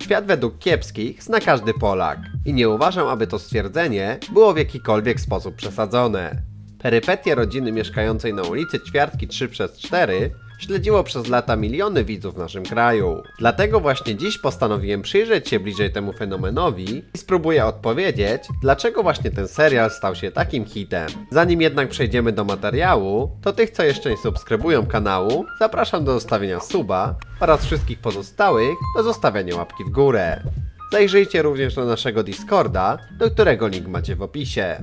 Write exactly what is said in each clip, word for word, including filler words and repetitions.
Świat według kiepskich zna każdy Polak i nie uważam, aby to stwierdzenie było w jakikolwiek sposób przesadzone. Perypetie rodziny mieszkającej na ulicy Ćwiartki trzy przez cztery śledziło przez lata miliony widzów w naszym kraju. Dlatego właśnie dziś postanowiłem przyjrzeć się bliżej temu fenomenowi i spróbuję odpowiedzieć, dlaczego właśnie ten serial stał się takim hitem. Zanim jednak przejdziemy do materiału, to tych, co jeszcze nie subskrybują kanału, zapraszam do zostawienia suba oraz wszystkich pozostałych do zostawiania łapki w górę. Zajrzyjcie również do naszego Discorda, do którego link macie w opisie.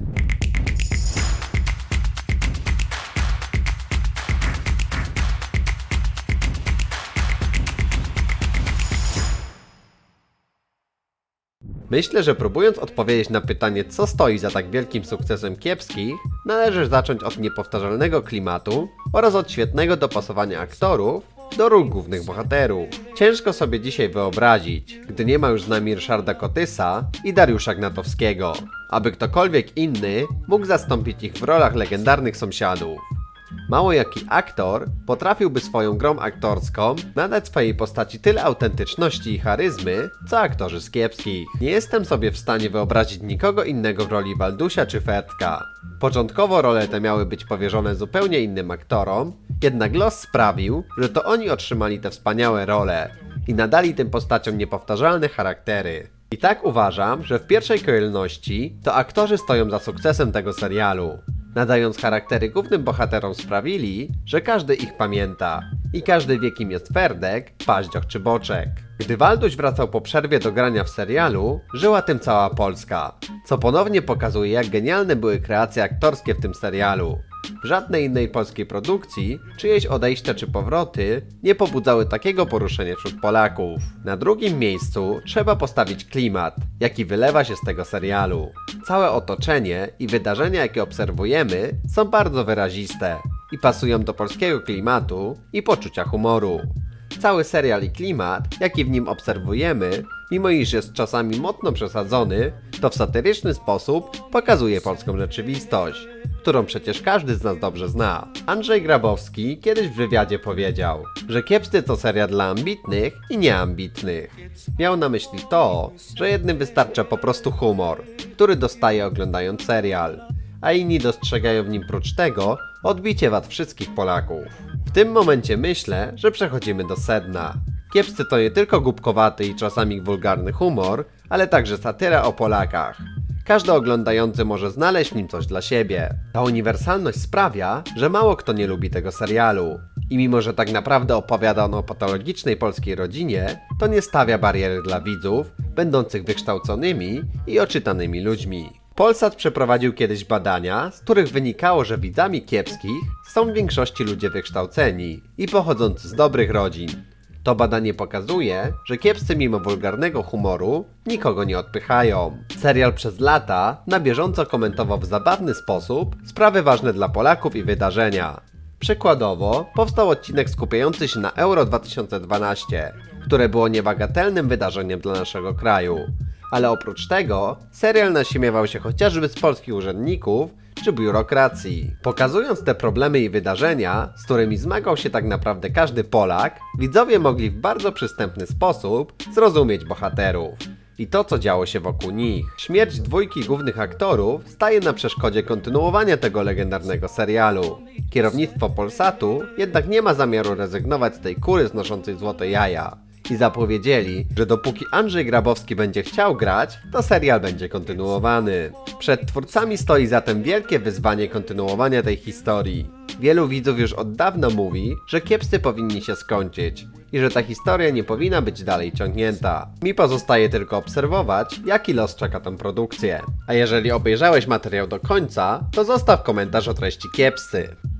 Myślę, że próbując odpowiedzieć na pytanie, co stoi za tak wielkim sukcesem kiepskich, należy zacząć od niepowtarzalnego klimatu oraz od świetnego dopasowania aktorów do ról głównych bohaterów. Ciężko sobie dzisiaj wyobrazić, gdy nie ma już z nami Ryszarda Kotysa i Dariusza Gnatowskiego, aby ktokolwiek inny mógł zastąpić ich w rolach legendarnych sąsiadów. Mało jaki aktor potrafiłby swoją grą aktorską nadać swojej postaci tyle autentyczności i charyzmy, co aktorzy z kiepskich. Nie jestem sobie w stanie wyobrazić nikogo innego w roli Waldusia czy Fertka. Początkowo role te miały być powierzone zupełnie innym aktorom, jednak los sprawił, że to oni otrzymali te wspaniałe role i nadali tym postaciom niepowtarzalne charaktery. I tak uważam, że w pierwszej kolejności to aktorzy stoją za sukcesem tego serialu. Nadając charaktery głównym bohaterom sprawili, że każdy ich pamięta i każdy wie, kim jest Ferdek, Paździoch czy Boczek. Gdy Walduś wracał po przerwie do grania w serialu, żyła tym cała Polska, co ponownie pokazuje, jak genialne były kreacje aktorskie w tym serialu. W żadnej innej polskiej produkcji czyjeś odejścia czy powroty nie pobudzały takiego poruszenia wśród Polaków. Na drugim miejscu trzeba postawić klimat, jaki wylewa się z tego serialu. Całe otoczenie i wydarzenia, jakie obserwujemy, są bardzo wyraziste i pasują do polskiego klimatu i poczucia humoru. Cały serial i klimat, jaki w nim obserwujemy, mimo iż jest czasami mocno przesadzony, to w satyryczny sposób pokazuje polską rzeczywistość, którą przecież każdy z nas dobrze zna. Andrzej Grabowski kiedyś w wywiadzie powiedział, że Kiepscy to serial dla ambitnych i nieambitnych. Miał na myśli to, że jednym wystarcza po prostu humor, który dostaje oglądając serial, a inni dostrzegają w nim prócz tego odbicie wad wszystkich Polaków. W tym momencie myślę, że przechodzimy do sedna. Kiepscy to nie tylko głupkowaty i czasami wulgarny humor, ale także satyra o Polakach. Każdy oglądający może znaleźć w nim coś dla siebie. Ta uniwersalność sprawia, że mało kto nie lubi tego serialu. I mimo, że tak naprawdę opowiada on o patologicznej polskiej rodzinie, to nie stawia bariery dla widzów, będących wykształconymi i oczytanymi ludźmi. Polsat przeprowadził kiedyś badania, z których wynikało, że widzami kiepskich są w większości ludzie wykształceni i pochodzący z dobrych rodzin. To badanie pokazuje, że kiepscy mimo wulgarnego humoru nikogo nie odpychają. Serial przez lata na bieżąco komentował w zabawny sposób sprawy ważne dla Polaków i wydarzenia. Przykładowo powstał odcinek skupiający się na Euro dwa tysiące dwanaście, które było niebagatelnym wydarzeniem dla naszego kraju. Ale oprócz tego, serial naśmiewał się chociażby z polskich urzędników czy biurokracji. Pokazując te problemy i wydarzenia, z którymi zmagał się tak naprawdę każdy Polak, widzowie mogli w bardzo przystępny sposób zrozumieć bohaterów i to, co działo się wokół nich. Śmierć dwójki głównych aktorów staje na przeszkodzie kontynuowania tego legendarnego serialu. Kierownictwo Polsatu jednak nie ma zamiaru rezygnować z tej kury znoszącej złote jaja. I zapowiedzieli, że dopóki Andrzej Grabowski będzie chciał grać, to serial będzie kontynuowany. Przed twórcami stoi zatem wielkie wyzwanie kontynuowania tej historii. Wielu widzów już od dawna mówi, że Kiepscy powinni się skończyć i że ta historia nie powinna być dalej ciągnięta. Mi pozostaje tylko obserwować, jaki los czeka tę produkcję. A jeżeli obejrzałeś materiał do końca, to zostaw komentarz o treści Kiepscy.